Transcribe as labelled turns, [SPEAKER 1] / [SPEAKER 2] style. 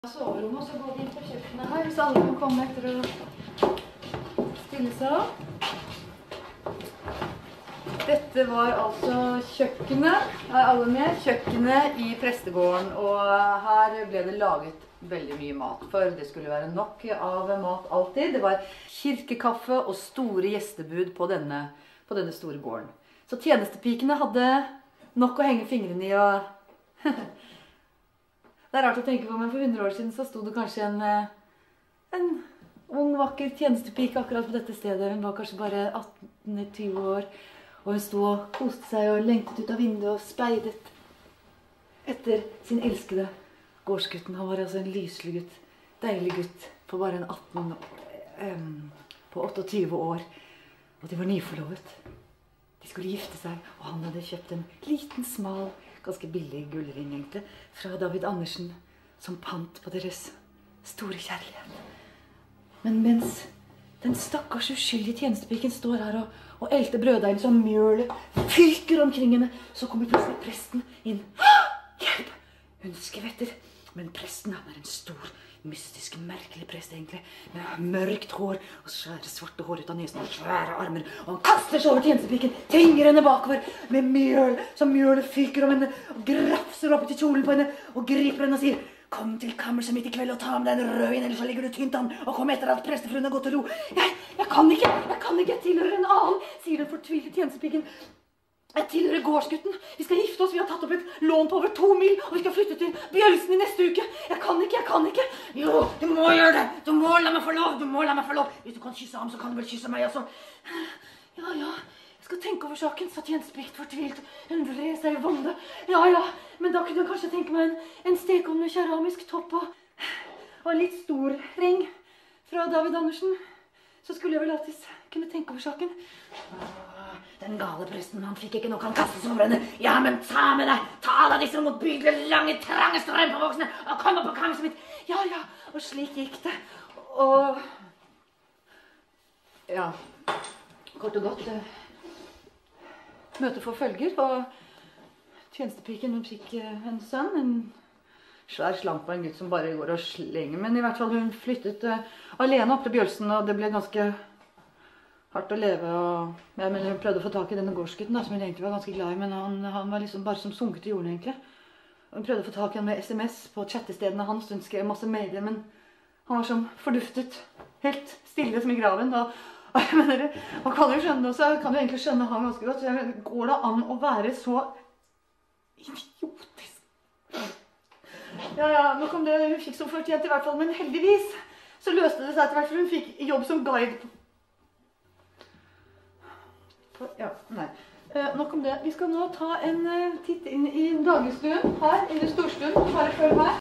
[SPEAKER 1] Soverommet, og så går vi inn på kjøkkenet her, hvis alle kan komme etter å stille seg opp. Dette var altså kjøkkenet, er alle med? Kjøkkenet i prestegården, og her ble det laget veldig mye mat, for det skulle være nok av mat alltid. Det var kirkekaffe og store gjestebud på denne store gården. Så tjenestepikene hadde nok å henge fingrene i, og det er rart å tenke på, men for 100 år siden så stod det kanskje en ung, vakker tjenestepike akkurat på dette stedet. Hun var kanskje bare 18-20 år, og hun stod og koste seg og lengtet ut av vinduet og speidet etter sin elskede gårdsgutten. Han var altså en lyslig gutt, deilig gutt, på bare på 28 år, og de var nyforlovet. De skulle gifte seg, og han hadde kjøpt en liten, smal, ganske billig gullring egentlig, fra David Andersen, som pant på deres store kjærlighet. Men mens den stakkars uskyldige tjenestepiken står her og elter brøddeigen som mjølet fyker omkring henne, så kommer plutselig presten inn. Hjelp! Hun skvetter. Men presten, han er en stor, mystisk, merkelig prest egentlig, med mørkt hår og svære svarte hår ut av nesen og svære armer, og han kaster seg over tjenestepiken, tvinger henne bakover med mjøl, som mjølet fyker om henne, og grafser opp til kjolen på henne, og griper henne og sier: «Kom til kammerset mitt i kveld og ta med deg en rødvin, ellers så ligger du tynt an, og kom etter at prestefruen har gått til ro.» Jeg kan ikke, jeg tilhører en annen, sier den fortvilte tjenestepiken. Jeg tilhører gårdsgutten. Vi skal gifte oss. Vi har tatt opp et lån på over 2 mil, og vi skal flytte til Bjølsen i neste uke. Jeg kan ikke. Jo, du må gjøre det. Du må la meg få lov. Hvis du kan kysse ham, så kan du vel kysse meg også. Ja. Jeg skal tenke over saken, sa tjenestepiken fortvilt. Hun vred seg i vonde. Ja. Men da kunne jeg kanskje tenke meg en stekeovn med keramisk topp og en litt stor ring fra David Andersen. Så skulle jeg vel alltid kunne tenke over saken. Den gale presten, han fikk ikke nok, han kastet seg over henne. Ja, men ta med deg, ta deg disse motbydelige, lange, trange strømpevoksene, og kom opp på kammerset mitt. Ja, og slik gikk det. Og ja, kort og godt, møtet for følger, og tjenestepiken, hun fikk en sønn, en svær slamp av en gutt som bare går og slenger. Men i hvert fall hun flyttet alene opp til Bjølsen, og det ble ganske hardt å leve, og hun prøvde å få tak i denne gårdsgutten, som hun egentlig var ganske glad i, men han var liksom bare som sunket i jorden egentlig. Og hun prøvde å få tak i han med SMS på chattestedene hans, hun skrev masse mailer, men han var som forduftet, helt stille som i graven, og jeg mener, man kan jo skjønne, og så kan du egentlig skjønne han ganske godt, så går det an å være så idiotisk? Ja, nå kom det, hun fikk som fortjent i hvert fall, men heldigvis så løste det seg etter hvert, for hun fikk jobb som guide. Ja, nei. Nok om det. Vi skal nå ta en titt inn i dagligstuen her, i storstuen, bare følg meg.